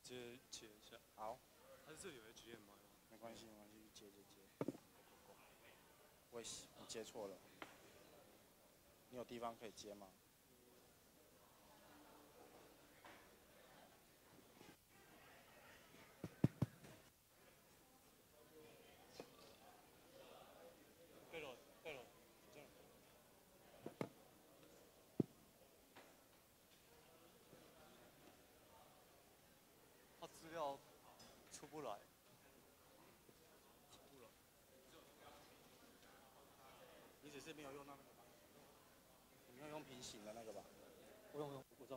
接一下。 好， 它是这里有 HDMI 吗？ 没关系，接。喂，你接错了，你有地方可以接吗？ 对了，它资料出不来。 你只是没有用到那个吧？你没有用平行的那个吧？ 我知道。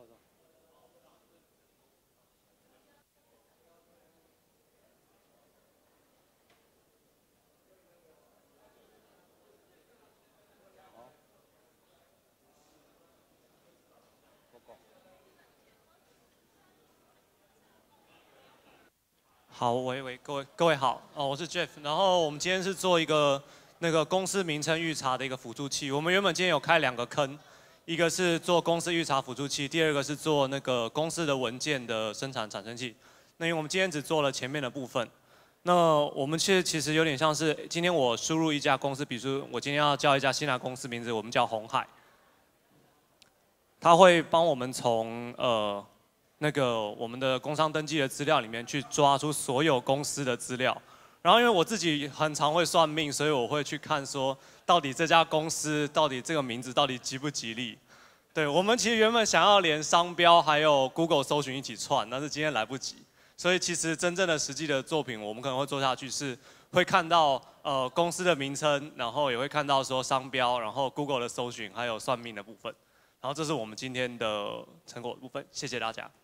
好，够。 好，喂，各位好，我是 Jeff，然后我们今天是做一个那个公司名称预查的一个辅助器。我们原本今天有开2个坑，一个是做公司预查辅助器，第二个是做那个公司的文件的生产产生器。那因为我们今天只做了前面的部分，那我们其实有点像是今天我输入一家公司，比如说我今天要叫一家新的公司名字，我们叫鸿海，它会帮我们从那个我们的工商登记的资料里面去抓出所有公司的资料，然后因为我自己很常会算命，所以我会去看说到底这家公司到底这个名字到底吉不吉利。对，我们其实原本想要连商标还有 Google 搜寻一起串，但是今天来不及，所以其实真正的实际的作品我们可能会做下去是会看到公司的名称，然后也会看到说商标，然后 Google 的搜寻还有算命的部分，然后这是我们今天的成果部分，谢谢大家。